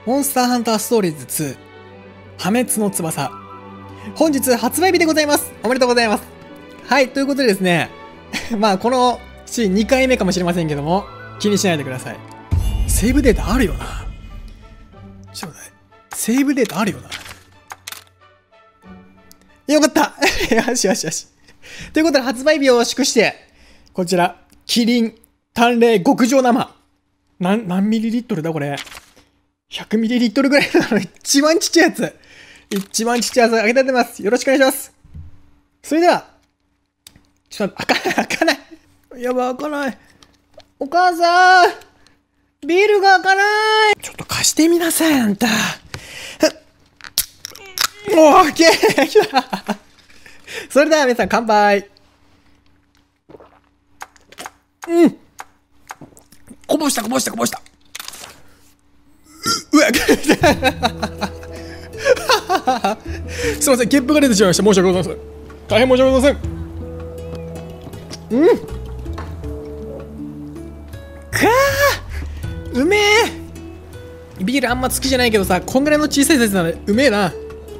モンスターハンターストーリーズ2破滅の翼。本日発売日でございます。おめでとうございます。はい、ということでですね、まあこのシーン2回目かもしれませんけども、気にしないでください。セーブデータあるよな。ちょっと待って、セーブデータあるよな。よかったよしよしよし。ということで発売日を祝して、こちら、キリン淡麗極上生。何ミリリットルだこれ。100ミリリットルぐらいの一番ちっちゃいやつ。一番ちっちゃいやつあげてます。よろしくお願いします。それでは、ちょっと開かない。やばい、開かない。お母さんビールが開かない。ちょっと貸してみなさい、あんた。オッケー来たそれでは皆さん乾杯。こぼした。うわすいません、ゲップが出てしまいました。申し訳ございません。大変申し訳ございません。うめえ。ビールあんま好きじゃないけどさ、こんぐらいの小さいサイズなのでうめえな。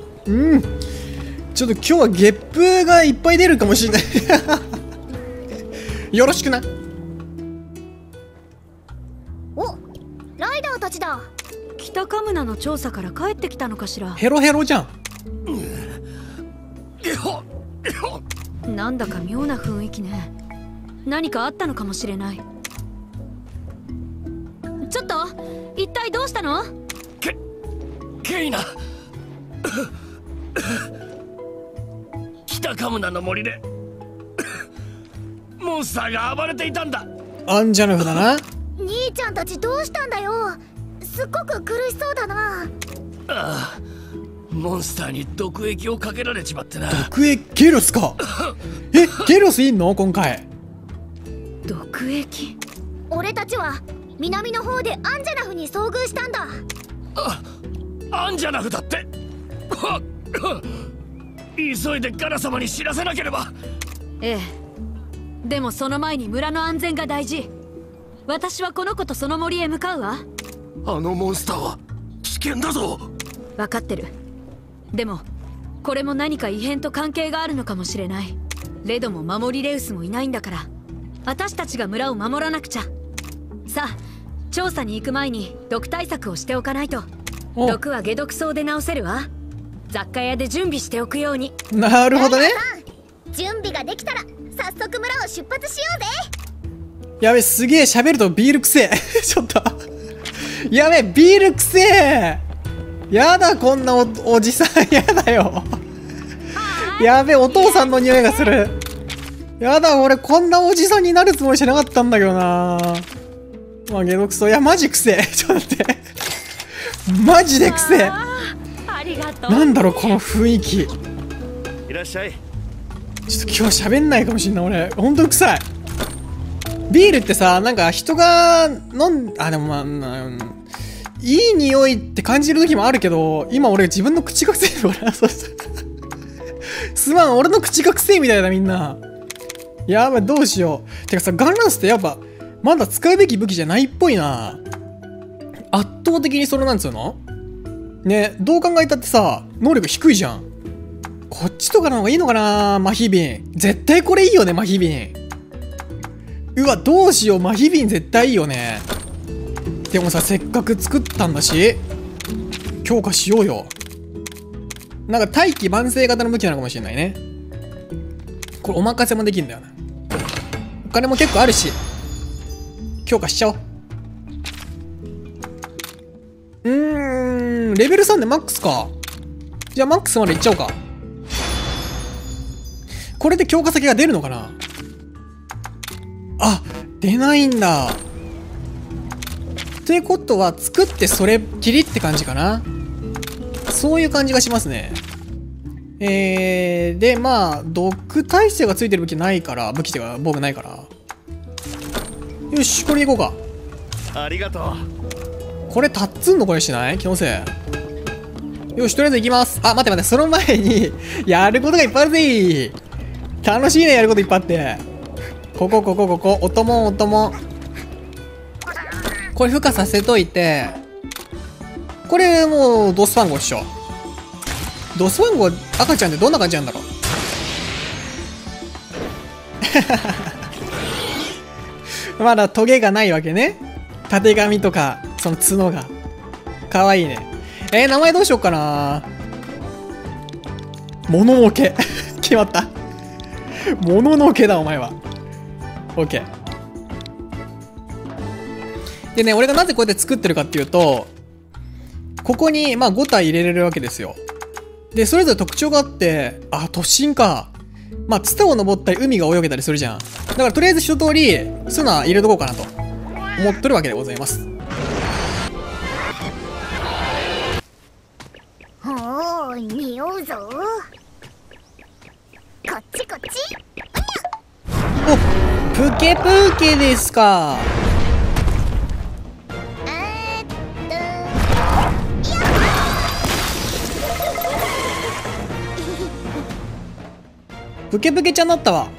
ちょっと今日はゲップがいっぱい出るかもしれないよろしくな。 お、ライダーたちだ。 北カムナの調査から帰ってきたのかしら。 ヘロヘロじゃん。 なんだか妙な雰囲気ね。何かあったのかもしれない。ちょっと一体どうしたの？ ケイナ北カムナの森でモンスターが暴れていたんだ。 アンジャヌフだな。 兄ちゃんたちどうしたんだよ。すっごく苦しそうだな。 ああ、モンスターに毒液をかけられちまってな。 毒液ゲロスかゲロスいんの今回。 毒液。 俺たちは南の方でアンジャナフに遭遇したんだ。 アンジャナフだって。急いでガラ様に知らせなければ。 ええ、でもその前に村の安全が大事。私はこの子とその森へ向かうわ。 あのモンスターは危険だぞ。 分かってる。でもこれも何か異変と関係があるのかもしれない。レドも守りレウスもいないんだから、私たちが村を守らなくちゃ。さあ、調査に行く前に毒対策をしておかないと。毒は解毒草で治せるわ。雑貨屋で準備しておくように。 なるほどね。 準備ができたら早速村を出発しようぜ。 やべ、すげえ喋るとビールくせえちょっとやべ、ビールくせえ。やだ、こんな おじさんやだよやべ、お父さんの匂いがする。やだ、俺こんなおじさんになるつもりじゃなかったんだけどな。まあ、解毒草、いやマジくせえちょっと待ってマジでくせえ。 ありがとう。 なんだろうこの雰囲気。 いらっしゃい。 ちょっと今日喋んないかもしんない俺。ほんとに臭い。ビールってさ、なんか人がでもいい匂いって感じる時もあるけど、今俺自分の口が臭いからそうすまん、俺の口が臭いみたいだみんな。やばい、どうしよう。てかさ、ガンランスってやっぱまだ使うべき武器じゃないっぽいな。圧倒的にそれなんつうのね、どう考えたってさ、能力低いじゃん。こっちとかの方がいいのかな。麻痺瓶絶対これいいよね。麻痺瓶、うわどうしよう。麻痺瓶絶対いいよね。でもさ、せっかく作ったんだし強化しようよ。なんか大器晩成型の武器なのかもしれないね。これお任せもできるんだよな。お金も結構あるし強化しちゃおう。レベル3でマックスか。じゃあマックスまでいっちゃおうか。これで強化先が出るのかな。あ、出ないんだ。ってことは作ってそれっきりって感じかな。そういう感じがしますね。でまあ毒耐性がついてる武器ないから、武器っていうか防具ないから、よしこれでいこうか。 ありがとう。 これタッツンの声しない？気のせい。よし、とりあえず行きます。あ、待って、その前にやることがいっぱいあるぜ。楽しいね、やることいっぱいあって。ここ、おとも。これ孵化させといて、 これもうドスファンゴっしょ。ドスファンゴ赤ちゃんってどんな感じなんだろう。まだトゲがないわけね。たてがみとかその角がかわいいね。名前どうしようかな。もののけ決まった。もののけだお前は。 OK でね、俺がなぜこうやって作ってるかっていうと、ここにまあ5体入れれるわけですよ。でそれぞれ特徴があって、あ、突進か。まあツタを登ったり海が泳げたりするじゃん。だからとりあえず一通りそういうのは入れとこうかなと思ってるわけでございます。 おお、匂うぞ。こっちこっち。 お、プケプケですか。プケプケちゃんだったわ。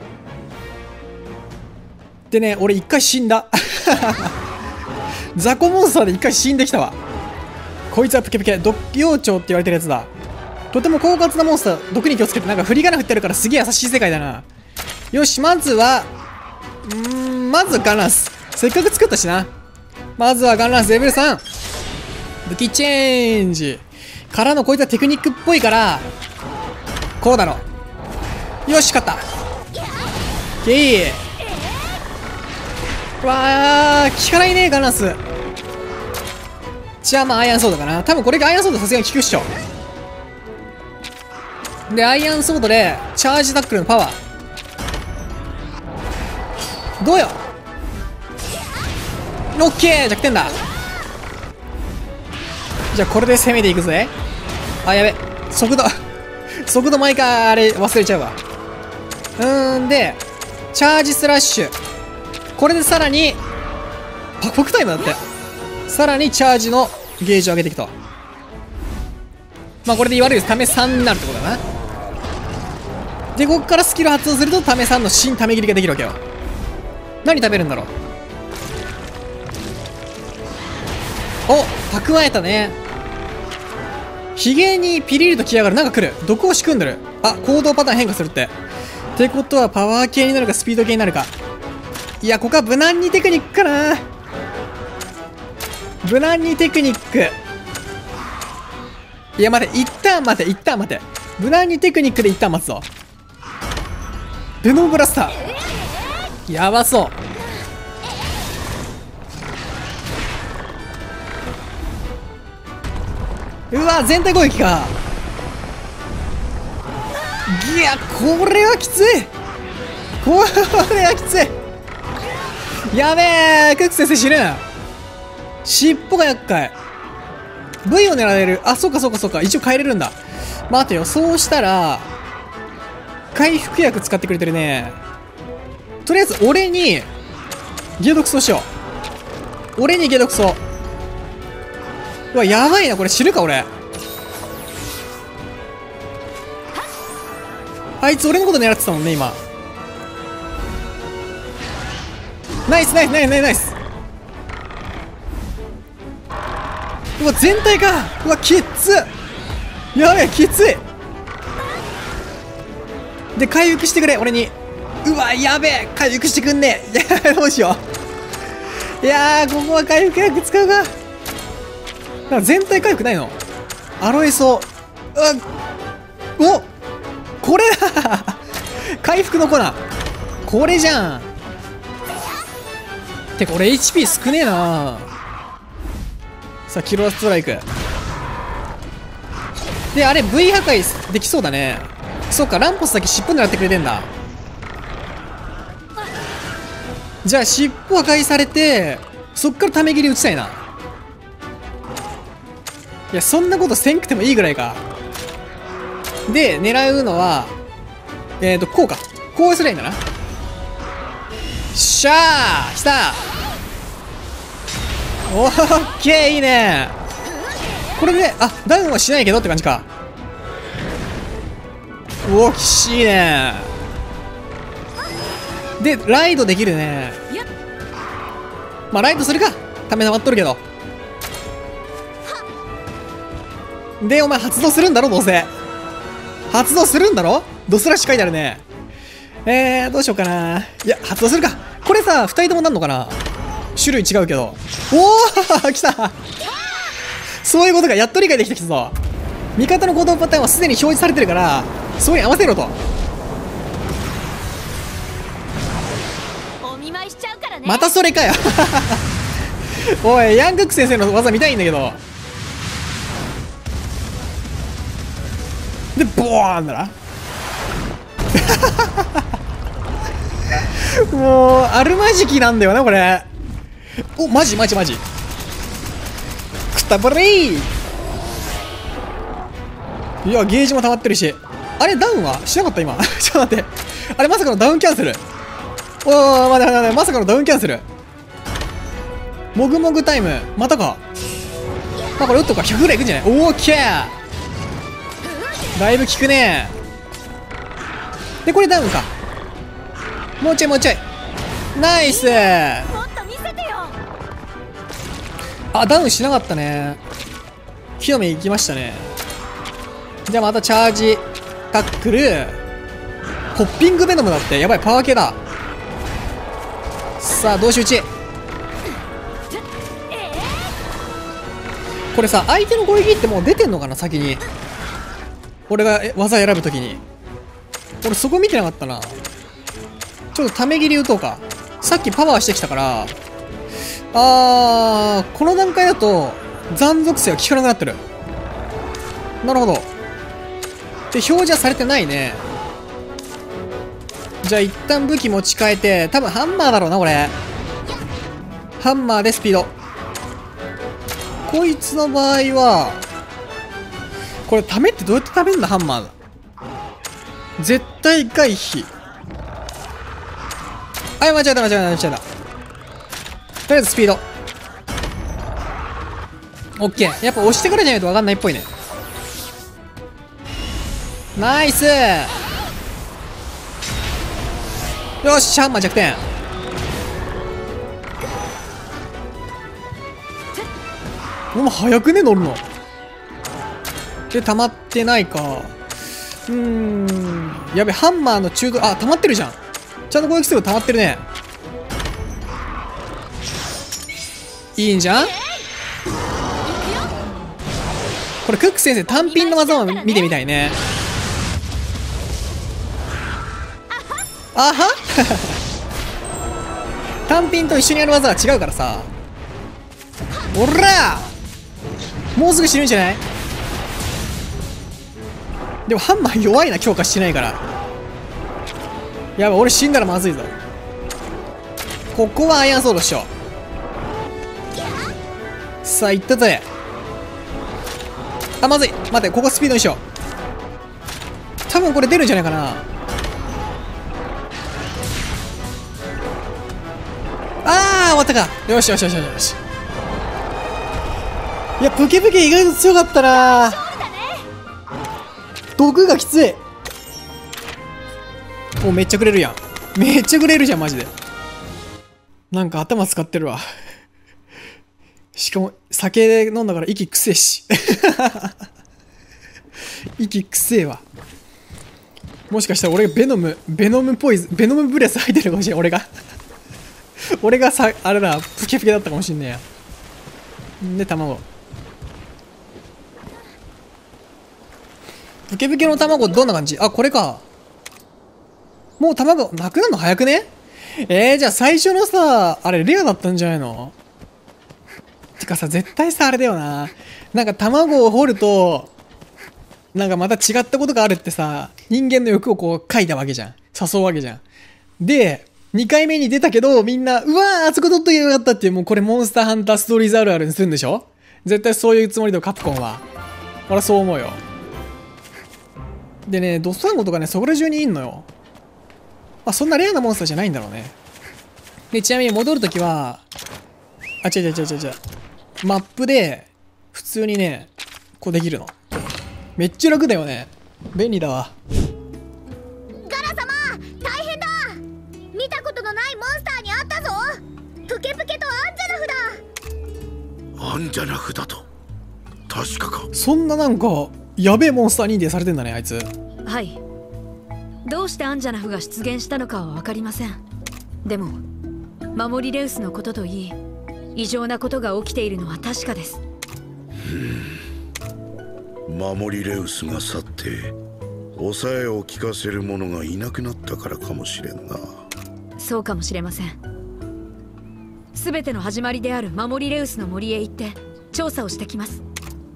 でね、俺一回死んだ。雑魚モンスターで一回死んできたわ。こいつはプケプケ、毒幼鳥って言われてるやつだ。とても狡猾なモンスター、毒に気をつけて。なんか振り仮名振ってるからすげえ優しい世界だな。よし、まずはまずガンランス。せっかく作ったしな。まずはガンランスレベル3。武器チェンジからの、こいつはテクニックっぽいからこうだろ。よし、勝った。ゲイ。わー、効かないねガンランス。じゃあまあアイアンソードかな。多分これがアイアンソードさすがに効くっしょ。でアイアンソードでチャージタックルのパワーどうよ。オッケー、弱点だ。じゃあこれで攻めていくぜ。あ、やべ、速度速度毎回あれ忘れちゃうわ。でチャージスラッシュ、これでさらにパクパクタイムだって、さらにチャージのゲージを上げていくと。まあこれで言われるため3になるってことだな。でここからスキル発動するとため3の新ため切りができるわけよ。何食べるんだろう。お、蓄えたね。ヒゲにピリリと来やがる。なんか来る。毒を仕組んでる。あ、行動パターン変化するって。ってことはパワー系になるかスピード系になるか。いや、ここは無難にテクニックかな。無難にテクニック。いや待て、一旦待て、一旦待て。無難にテクニックで一旦待つぞ。ベノムブラスターやばそう。うわ、全体攻撃か。いや、これはきつい。これはきつい。やべえ、クック先生死ぬ。尻尾が厄介。V を狙える。あ、そうかそうかそうか。一応変えれるんだ。待てよ、そうしたら回復薬使ってくれてるね。とりあえず俺に解毒草しよう。俺に解毒草。うわ、やばいな、これ死ぬか俺。あいつ俺のこと狙ってたもんね今。ナイスナイスナイスナイスナイス。うわ、全体か。うわ、きっつ。やべえ、きつい。で回復してくれ俺に。うわ、やべえ、回復してくんねえ。いや、どうしよう。いやー、ここは回復薬使うか。なんか全体回復ないの。アロエソウ。お、これだ。回復の粉、これじゃん。てか俺 HP 少ねえな。さあキロラストライクで、あれ V 破壊できそうだね。そうか、ランポスだけ尻尾狙ってくれてんだ。じゃあ尻尾破壊されてそっからため切り打ちたいな。いや、そんなことせんくてもいいぐらいか。で狙うのはこうか。こうすりゃいいんだな。しゃー、来た。オッケー、いいね。これで、あ、ダウンはしないけどって感じか。おー、きしいね。でライドできるね。まあライドするか。ため溜まっとるけど。 で、お前発動するんだろ、どうせ。発動するんだろ。ドスラッシュ書いてあるね。どうしようかな。いや、発動するか。これさ、2人ともなんのかな。種類違うけど。おー来た。そういうことか。やっと理解できてきたぞ。味方の行動パターンはすでに表示されてるから、そこに合わせろと。 お見舞いしちゃうからね。 またそれかよ。おい、ヤングック先生の技見たいんだけど。で、ボーンだな。もう、あるまじきなんだよな、これ。お、マジ。くたばれー。いや、ゲージも溜まってるし。あれ、ダウンはしなかった今。ちょっと待って。あれ、まさかのダウンキャンセル。おー、待て、まさかのダウンキャンセル。もぐもぐタイム。またか。まあ、これ打っとくか。100ぐらいいくんじゃない。オーケー。だいぶ効くね。で、これダウンか。もうちょい。ナイス。 もっと見せてよ。 あ、ダウンしなかったね。木の芽行きましたね。じゃあまたチャージタックル。ポッピングベノムだって。やばい、パワー系だ。さあ、同士打ち。これさ、相手の攻撃ってもう出てんのかな、先に。俺が技選ぶときに。俺そこ見てなかったな。ちょっとため切り打とうか。さっきパワーしてきたから。この段階だと残属性は効かなくなってる。なるほど。で、表示はされてないね。じゃあ一旦武器持ち替えて、多分ハンマーだろうな、これ。ハンマーでスピード。こいつの場合は、これためってどうやってためるんだ、ハンマーだ。絶対回避。はい、間違えた。とりあえずスピード。オッケー。やっぱ押してからじゃないと分かんないっぽいね。ナイス。よし、ハンマー弱点。もう早くね、乗るの。で、溜まってないか。やべ、ハンマーの中度、溜まってるじゃん。ちゃんと攻撃すると溜まってるね。いいんじゃん。これクック先生単品の技を見てみたいね。あは単品と一緒にやる技は違うからさ。おらー、もうすぐ死ぬんじゃない。でもハンマー弱いな、強化してないから。やばい、俺死んだらまずいぞ。ここはアイアンソードっしょ。さあ、いったぜ。まずい。待って、ここスピードにしよう。多分これ出るんじゃないかな。終わったか。よし。いや、プケプケ意外と強かったな。毒がきつい。お、めっちゃくれるやん。めっちゃくれるじゃん、マジで。なんか頭使ってるわ。しかも、酒飲んだから息くせえし。息くせえわ。もしかしたら俺がベノムポイズン、ベノムブレス入ってるかもしれん、俺が。俺がさ、あれだ、プケプケだったかもしんねえや。で、卵。プケプケの卵どんな感じ。これか。もう卵なくなるの早くね。じゃあ最初のさ、あれレアだったんじゃないの。てかさ、絶対さ、あれだよな。なんか卵を掘ると、なんかまた違ったことがあるってさ、人間の欲をこう書いたわけじゃん。誘うわけじゃん。で、2回目に出たけど、みんな、うわー、あそこ取っときゃよかったっていう、もうこれモンスターハンターストーリーズあるあるにするんでしょ。絶対そういうつもりだよ、カプコンは。俺はそう思うよ。でね、ドスタンゴとかね、そこら中にいんのよ。そんなレアなモンスターじゃないんだろうね。で、ちなみに戻るときは、違う。マップで、普通にね、こうできるの。めっちゃ楽だよね。便利だわ。 ガラ様、大変だ。見たことのないモンスターに会ったぞ。プケプケとアンジャナフだ。 アンジャナフだと。 確かか。 そんななんかやべえモンスター認定されてんだねあいつ。 はい。どうしてアンジャナフが出現したのかは分かりません。でも守りレウスのことといい、異常なことが起きているのは確かです。 守りレウスが去って抑えを効かせる者がいなくなったからかもしれんな。 そうかもしれません。全ての始まりである守りレウスの森へ行って調査をしてきます。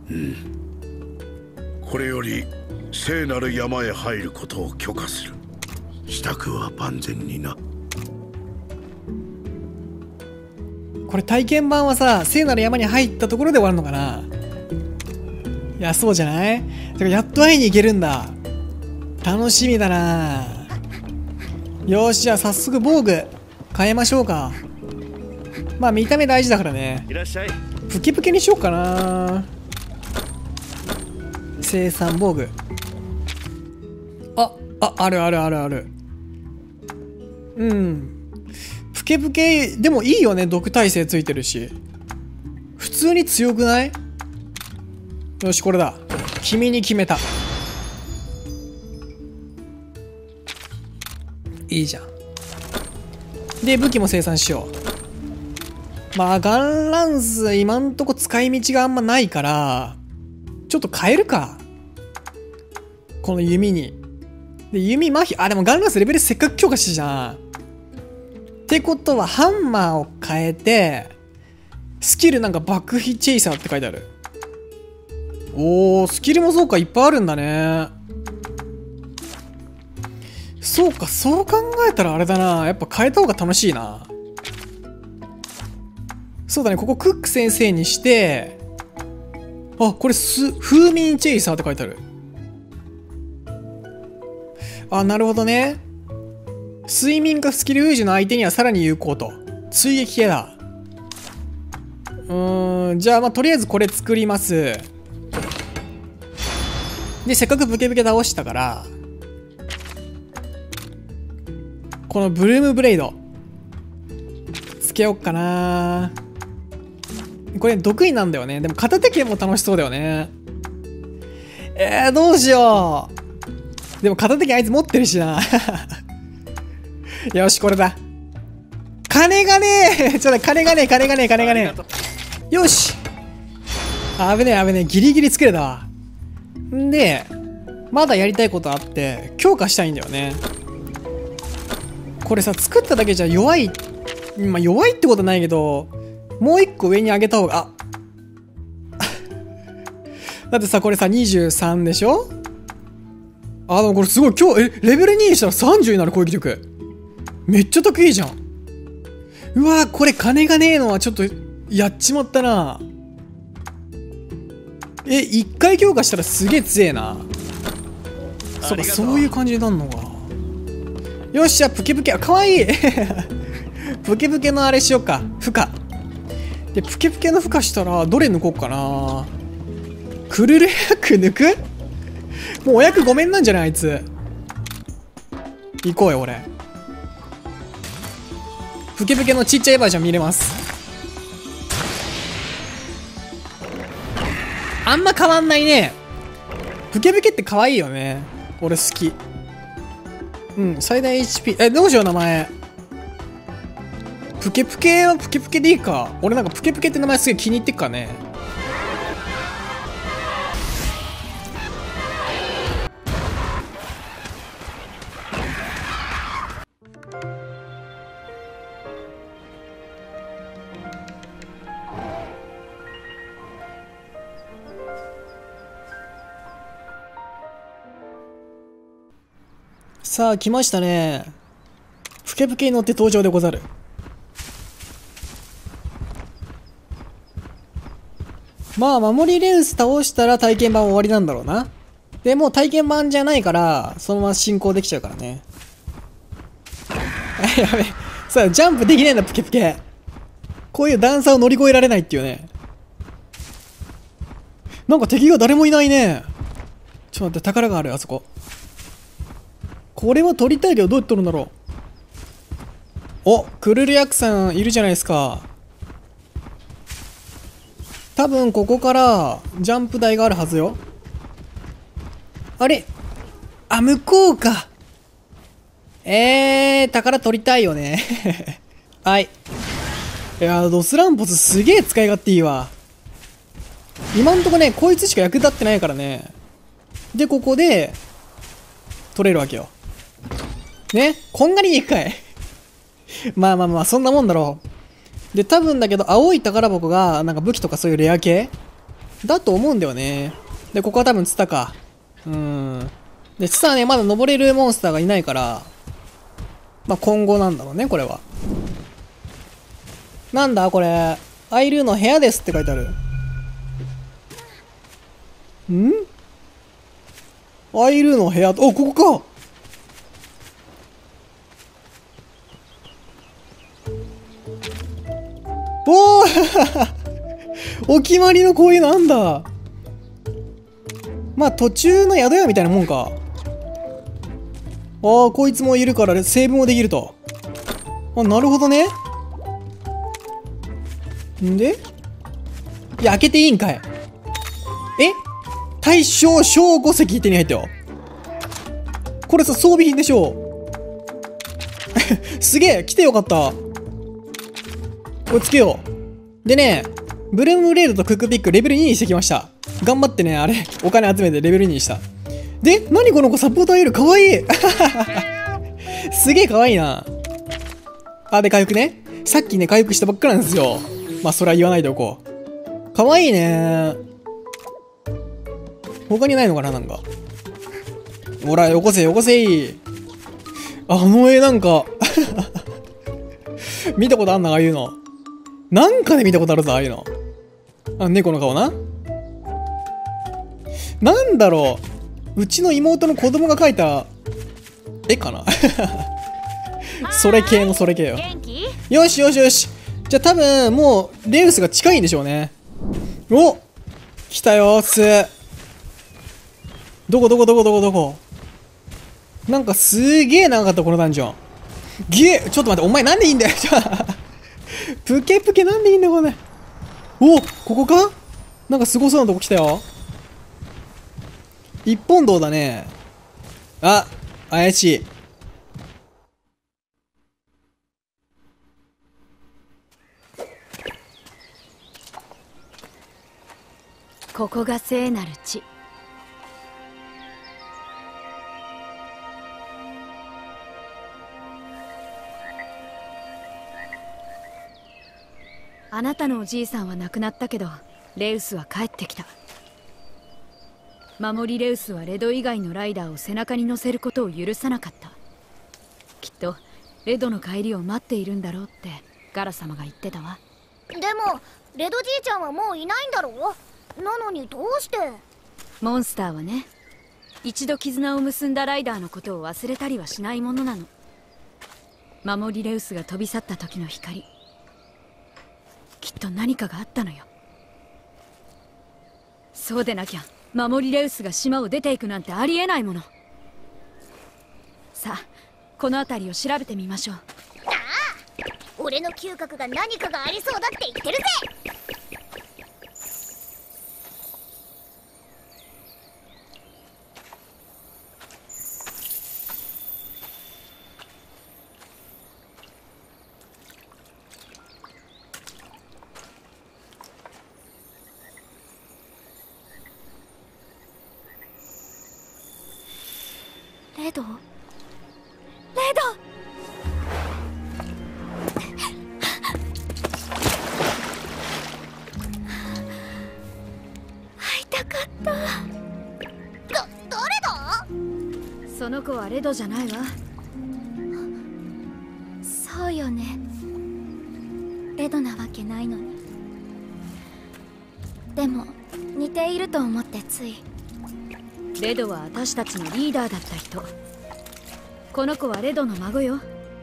これより聖なる山へ入ることを許可する。支度は万全にな。 これ体験版はさ、聖なる山に入ったところで終わるのかな。いや、そうじゃない？だからやっと会いに行けるんだ。楽しみだな。よし、じゃあ早速防具変えましょうか。まあ見た目大事だからね。 いらっしゃい。 プキプキにしようかな。生産防具。あるあるあるある。うん。プケプケ、でもいいよね。毒耐性ついてるし。普通に強くない？よし、これだ。君に決めた。いいじゃん。で、武器も生産しよう。まあ、ガンランス、今んとこ使い道があんまないから、ちょっと変えるか。この弓に。で、弓麻痺。あ、でもガンランスレベルせっかく強化したじゃん。ってことは、ハンマーを変えて、スキルなんか爆飛チェイサーって書いてある。おー、スキルもそうか、いっぱいあるんだね。そうか、そう考えたらあれだな。やっぱ変えた方が楽しいな。そうだね、ここクック先生にして、あ、これ風眠チェイサーって書いてある。あ、なるほどね。睡眠かスキル封じの相手にはさらに有効と。追撃系だ。じゃあまあとりあえずこれ作ります。で、せっかくブケブケ倒したから、このブルームブレイドつけよっかな。これ得意なんだよね。でも片手剣も楽しそうだよね。どうしよう。でも片手剣あいつ持ってるしな。よし、これだ。金がねえ。ちょっと金がねえ。よし。危ねえ。ギリギリ作れたわ。んで、まだやりたいことあって、強化したいんだよね。これさ、作っただけじゃ弱い。まあ、弱いってことないけど、もう一個上に上げた方が、だってさ、これさ、23でしょ？あ、でもこれすごい、今日、レベル2にしたら30になる攻撃力。めっちゃ得意じゃん。うわー、これ金がねえのはちょっと、やっちまったな。1回強化したらすげえ強えな。そうか、そういう感じになるのか。よっしゃ、プケプケ、かわいい。プケプケのあれしようか。負荷。で、プケプケの負荷したら、どれ抜こうかな。クルル役抜く？もうお役ごめんなんじゃないあいつ。行こうよ、俺。プケプケのちっちゃいバージョン見れます。あんま変わんないね。プケプケって可愛いよね。俺好き。うん、最大 HP。どうしよう、名前。プケプケはプケプケでいいか。俺なんかプケプケって名前すげえ気に入ってっからね。さあ、来ましたね。プケプケに乗って登場でござる。まあ、守りレウス倒したら体験版終わりなんだろうな。でもう体験版じゃないから、そのまま進行できちゃうからね。やべえ。さあ、ジャンプできないんだ、プケプケ。こういう段差を乗り越えられないっていうね。なんか敵が誰もいないね。ちょっと待って、宝がある、あそこ。これは取りたいけどどうやって取るんだろう。お、クルルヤクさんいるじゃないですか。 多分ここからジャンプ台があるはずよ。あれ、あ、向こうか。宝取りたいよね。はい。いや、ドスランポスすげえ使い勝手いいわ。今んとこね、こいつしか役立ってないからね。で、ここで、取れるわけよ。ね、こんがりにいくかい。まあまあまあ、そんなもんだろう。で、多分だけど、青い宝箱が、なんか武器とかそういうレア系だと思うんだよね。で、ここは多分ツタか。で、ツタはね、まだ登れるモンスターがいないから、まあ今後なんだろうね、これは。なんだこれ。アイルーの部屋ですって書いてある。ん？アイルーの部屋と、お、ここか。おーお決まりのこういうのあんだ。まあ途中の宿屋みたいなもんか。ああ、こいつもいるからセーブもできると。あ、なるほどね。んで、いや、開けていいんかい。大正小5石手に入ったよ。これさ、装備品でしょ。すげえ、来てよかった。これつけよう。でね、ブルームレードとクックピックレベル2にしてきました。頑張ってね、あれ、お金集めてレベル2にした。で、何この子サポーターいる、かわいい。すげえかわいいな。あ、で、回復ね。さっきね、回復したばっかなんですよ。まあ、それは言わないでおこう。かわいいね。他にないのかな、なんか。ほら、よこせ、よこせい。あの絵なんか、見たことあんな、ああいうの。なんかで見たことあるぞ、ああいうの。あ、猫の顔な。なんだろう。うちの妹の子供が描いた絵かな。それ系のそれ系よ。よしよしよし。じゃあ多分もうレウスが近いんでしょうね。お、来たよーす。どこどこどこどこどこ。なんかすげえ長かったこのダンジョン。ちょっと待って、お前なんでいいんだよ。プケプケなんでいいんだよこれ。お、ここか。なんかすごそうなとこ来たよ。一本道だね。あ、怪しい。 ここが聖なる地。あなたのおじいさんは亡くなったけど、レウスは帰ってきた。守りレウスはレド以外のライダーを背中に乗せることを許さなかった。きっとレドの帰りを待っているんだろうってガラ様が言ってたわ。 でもレドじいちゃんはもういないんだろう。なのにどうして。 モンスターはね、一度絆を結んだライダーのことを忘れたりはしないものなの。守りレウスが飛び去った時の光、きっと何かがあったのよ。そうでなきゃ守りレウスが島を出ていくなんてありえないもの。さあ、この辺りを調べてみましょう。 ああ、俺の嗅覚が何かがありそうだって言ってるぜ。 レド？レド！ 会いたかった。誰だ？ その子はレドじゃないわ。 そうよね。レドなわけないのに。でも似ていると思ってつい。 レドは私たちのリーダーだった人。この子はレドの孫よ。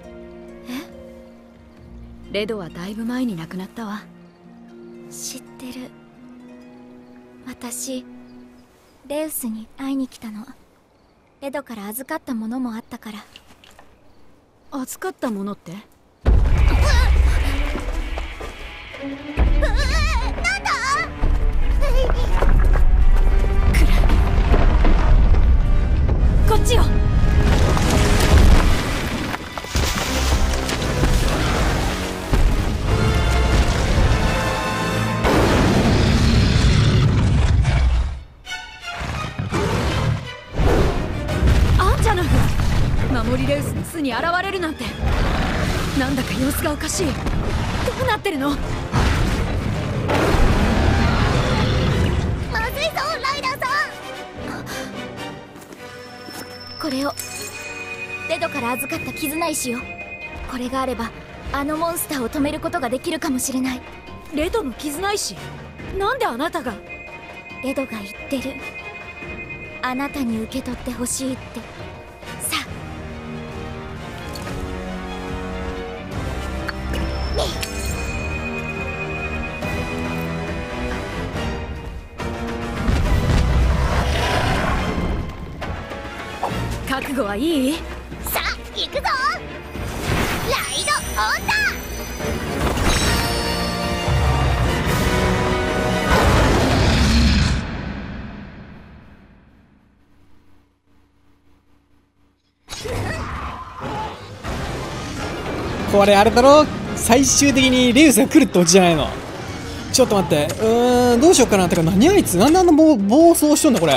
え？レドはだいぶ前に亡くなったわ。 知ってる。私レウスに会いに来たの。レドから預かったものもあったから。 預かったものって？ なんだ？ スに現れるなんて。なんだか様子がおかしい。どうなってるの？ まずいぞライダーさん。これをレドから預かった絆石よ。これがあればあのモンスターを止めることができるかもしれない。 レドの絆石？なんであなたが？ レドが言ってる。あなたに受け取ってほしいって。さあ覚悟はいい？ さあ行くぞ。ライドオンだ。 これあれだろ、最終的にレウスが来るってオチじゃないの。ちょっと待って、どうしようかな。てか何あいつ、なんであんな暴走しとんだこれ。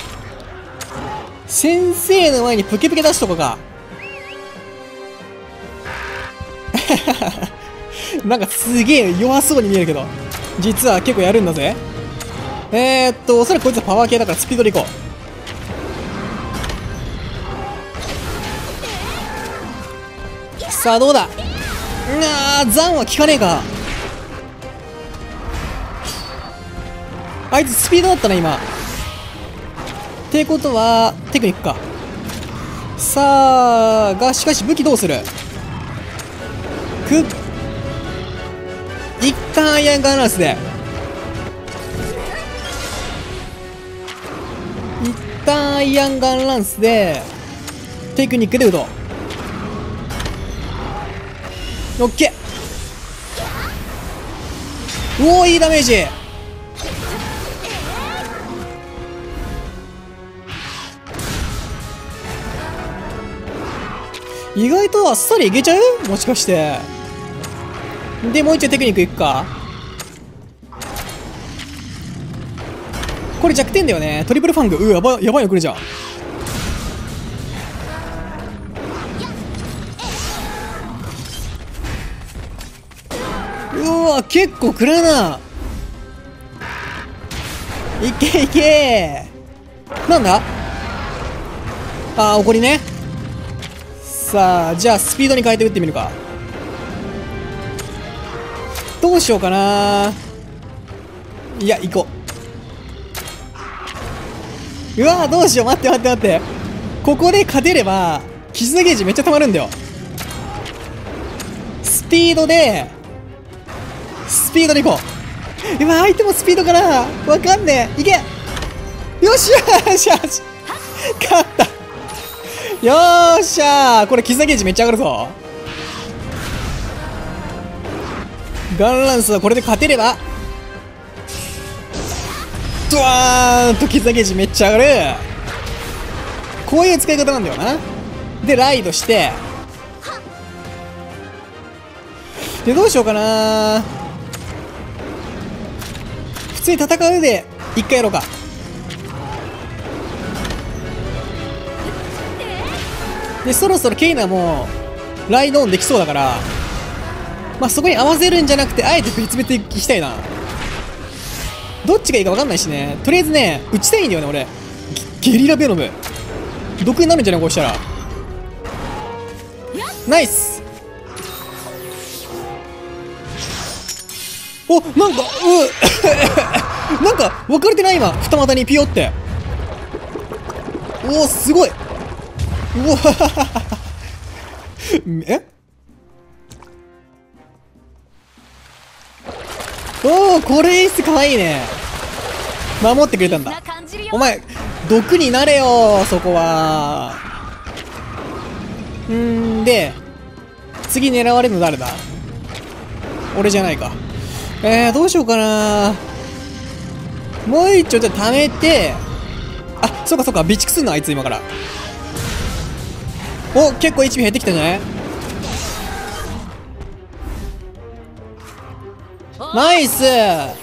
先生の前にプケプケ出しとこか。なんかすげえ弱そうに見えるけど、実は結構やるんだぜ。おそらくこいつはパワー系だからスピードでいこう。さあどうだ。ザンは効かねえか。あいつスピードだったな今。ってことはテクニックか。さあがしかし武器どうする。一旦アイアンガンランスで、一旦アイアンガンランスでテクニックで打とう。オッケー。おお、いいダメージ。意外とあっさりいけちゃう？もしかして。でもう一応テクニックいくか。これ弱点だよね。トリプルファング。やばいの来るじゃん。うわ、結構食らうな。いけいけ。なんだ。怒りね。さあじゃあスピードに変えて打ってみるか。どうしようかな。いや行こう。うわ、どうしよう。待って。ここで勝てれば絆ゲージめっちゃ溜まるんだよ。スピードでいこう。今相手もスピードかな。わかんねえ。いけ。よしよしよし。勝った。よーっしゃー。これ絆ゲージめっちゃ上がるぞ。ガンランスはこれで勝てればドワーンと絆ゲージめっちゃ上がる。こういう使い方なんだよな。でライドして、でどうしようかな。普通に戦うで一回やろうか。でそろそろケイナもライドオンできそうだから、まあそこに合わせるんじゃなくてあえて別々でいきたいな。どっちがいいか分かんないしね。とりあえずね打ちたいんだよね俺。ゲリラベノム毒になるんじゃないこうしたら。ナイス。お、なんかなんか分かれてない今。二股にピヨって。おおすごい。うわえ、おおこれ演出かわいいね。守ってくれたんだ。お前毒になれよそこは。で次狙われるの誰だ。俺じゃないか。どうしようかな。もう一丁じゃ貯めて、あ、そうか備蓄すんのあいつ今から。お、結構 HP 減ってきたんじゃない。ナイス。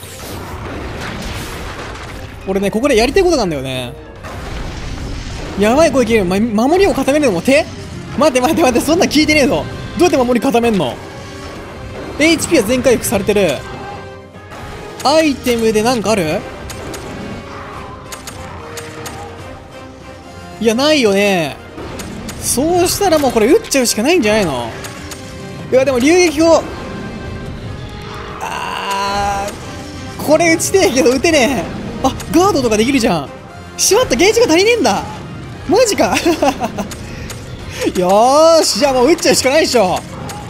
俺ねここでやりたいことなんだよね。やばい攻撃、守りを固めるのも手待って待って待って、そんなん聞いてねえぞ。どうやって守り固めんの？ HP は全回復されてる。アイテムでなんかある？いや、ないよね。そうしたらもうこれ撃っちゃうしかないんじゃないの？いや、でも流撃砲、これ撃ちてえけど撃てねえ。あ、ガードとかできるじゃん。しまった、ゲージが足りねえんだ。マジか。よーし、じゃあもう撃っちゃうしかないでしょ。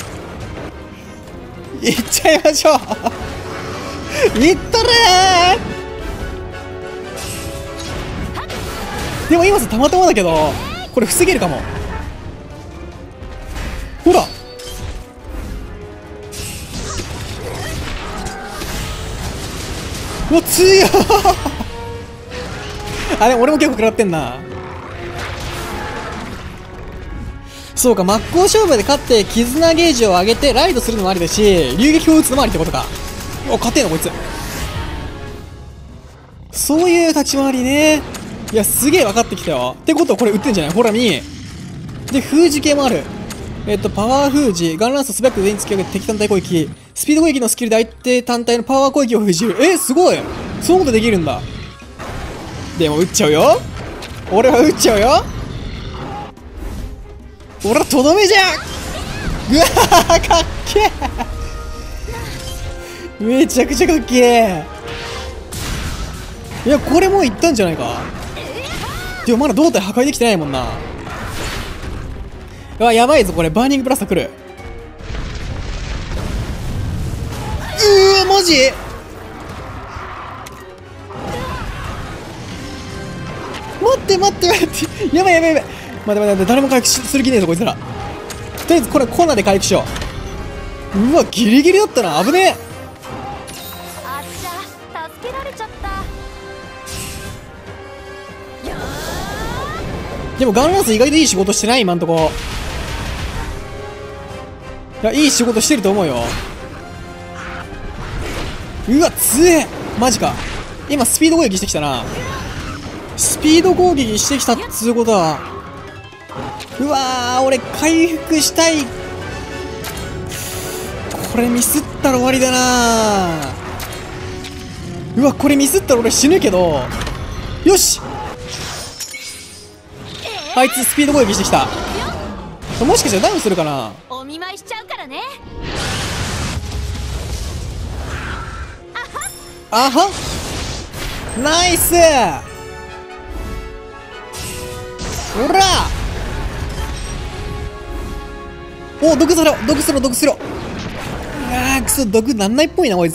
いっちゃいましょう。いったれー。でも今さたまたまだけどこれ防げるかも。ほら、うわ強い。あれ俺も結構食らってんな。そうか、真っ向勝負で勝って絆ゲージを上げてライドするのもありだし、流撃砲撃つのもありってことか。お、勝てんのこいつ。そういう立ち回りね。いや、すげえ分かってきたよ。ってことはこれ撃ってんじゃない？ほら見。で、封じ系もある。パワー封じ、ガンランスを素早く上に突き上げて敵単体攻撃、スピード攻撃のスキルで相手単体のパワー攻撃を封じる。すごい。そういうことできるんだ。でも撃っちゃうよ。俺は撃っちゃうよ。俺はとどめじゃん。うわー、かっけえ。めちゃくちゃかっけえ。いや、これもういったんじゃないか。でもまだ胴体破壊できてないもんな。うわ、やばいぞこれ。バーニングブラスター来る。マジ？待って待って待って。やばいやばいやばい。待って待って、誰も回復する気ねえぞこいつら。とりあえずこれコーナーで回復しよう。うわ、ギリギリだったな。危ねえ。 あっちゃ、助けられちゃった。 でもガンランス意外といい仕事してない今んとこ。いや、いい仕事してると思うよ。うわ、強え。マジか。今スピード攻撃してきたな。スピード攻撃してきたっつうことは、うわー、俺回復したい。これミスったら終わりだな。うわ、これミスったら俺死ぬけど、よし。あいつスピード攻撃してきた。もしかしたらダウンするかな。 お見舞いしちゃうからね。 あは、ナイス。ほら、お、毒すろ毒すろ毒すろ。くそ、毒なんないっぽいなこいつ。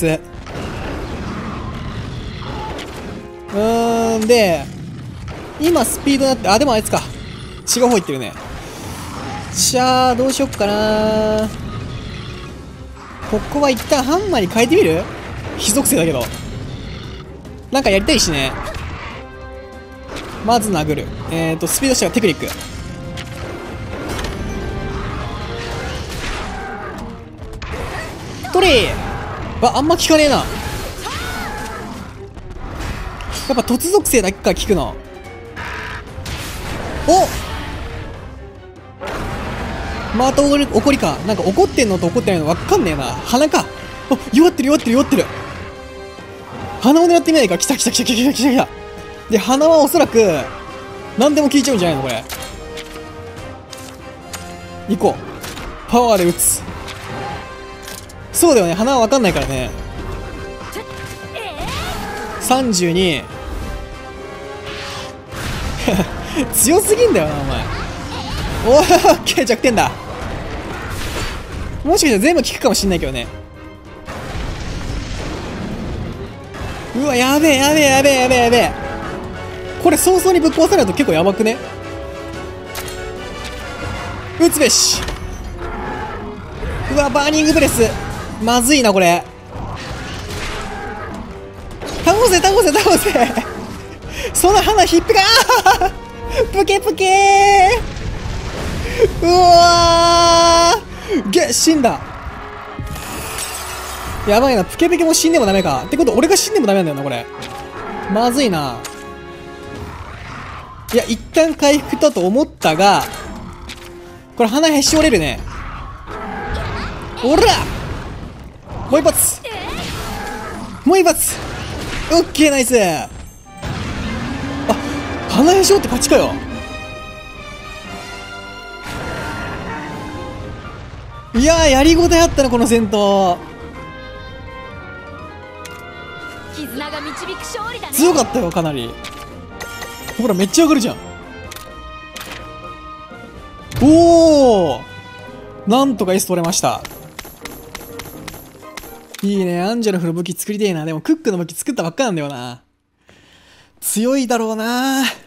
で今スピードになって、あ、でもあいつか、違う方行ってるね。じゃあどうしよっかな。ここは一旦ハンマーに変えてみる？非属性だけどなんかやりたいしね。まず殴る。スピードしたらテクニック。トリーはあんま効かねえな。やっぱ突属性だけから効くの。お、また怒りか。なんか怒ってんのと怒ってないの分かんねえな。鼻か。お、弱ってる弱ってる弱ってる。鼻を狙ってみないか。来た来た来た来た来た来た来た。で、鼻はおそらく何でも効いちゃうんじゃないのこれ。行こう。パワーで撃つ。そうだよね、鼻は分かんないからね。32。強すぎんだよなお前。おー、オッケー、弱点だ。もしかしたら全部効くかもしんないけどね。うわ、やべえやべえやべえやべえやべえ。これ早々にぶっ壊さないと結構やばくね。撃つべし。うわ、バーニングブレスまずいなこれ。倒せ倒せ倒せ。その鼻ひっぺか。あー、プケプケー。うわー、死んだ。やばいな、プケプケも死んでもダメか。ってこと俺が死んでもダメなんだよなこれ。まずいな。いや、一旦回復だと思ったが、 これ鼻へし折れるね。おら、もう一発、もう一発。オッケー、ナイス。あ、鼻へし折って勝ちかよ。いやー、やりごたえあったなこの戦闘。 絆が導く勝利だね。 強かったよ、かなり。ほら、めっちゃ上がるじゃん。おお、なんとか S 取れました。いいね。アンジェルフの武器作りてえな。でもクックの武器作ったばっかなんだよな。強いだろうな。